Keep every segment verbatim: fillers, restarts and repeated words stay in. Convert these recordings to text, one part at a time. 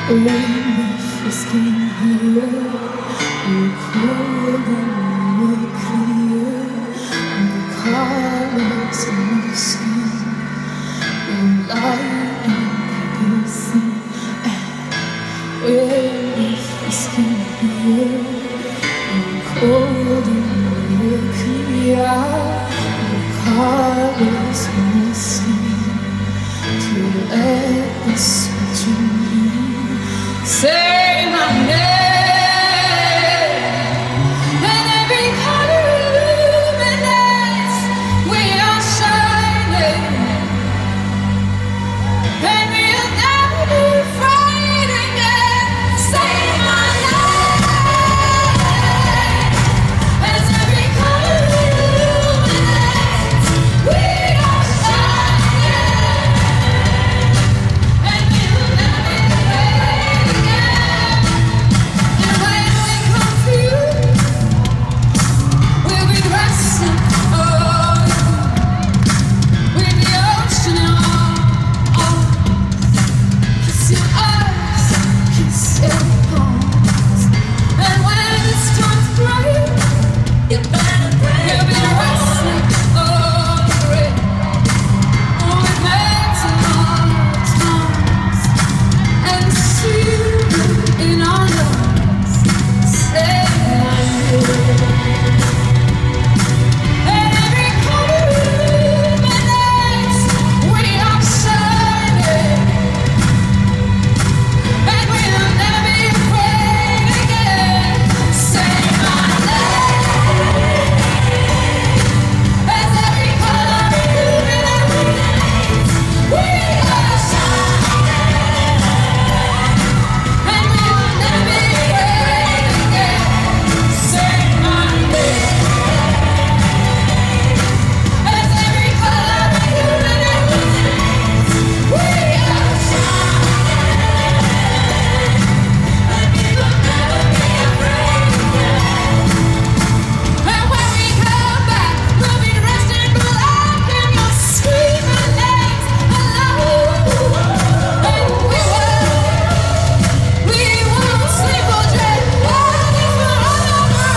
Underneath the skin here, you're cold and you're clear. The colors in your skin, you're light and people see. Underneath the skin here, you're cold and you're clear. The colors in your skin, to let the switch. Say my name, and every color illuminates. We are shining, and we'll never be afraid again. Say my name, as every color illuminates. We are shining, and we'll never be afraid again. And when we come to you, we'll be resting on with the ocean in our arms. Kiss your eyes, kiss your palms. And when the storms break, you better pray. We'll be resting on it with metal arms and see in our lungs. Say my name, and every color illuminates. We are shining, and we'll never be afraid again. Say my name, as every color illuminates. We are shining, and we'll never be afraid again. Say my name, as every color illuminates. We are shining, and we will never be afraid again. And when we come back, we'll be resting black, and you'll scream our names aloud. And we will, we won't sleep or dread, waiting for another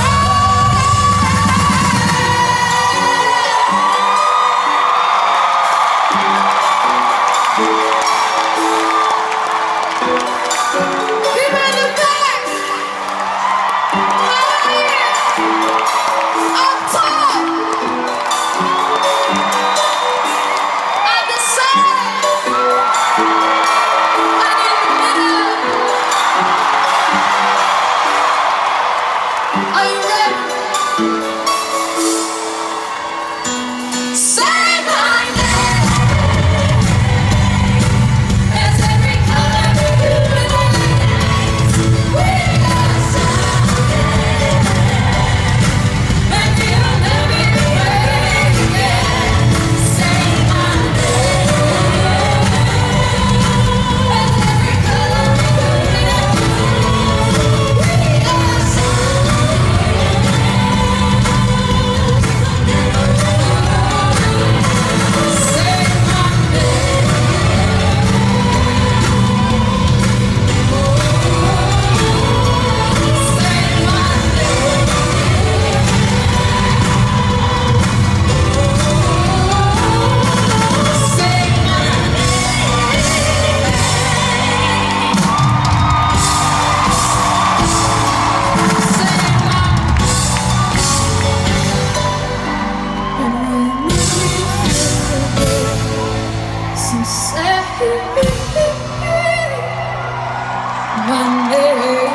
Keep in the back, up top, at the side, and in the middle. Are you ready? Say my name, as every color illuminates. We are shining, and we'll never be afraid again. Say my name, as every color illuminates. We are Say my name, say my name, say my name. Say my name.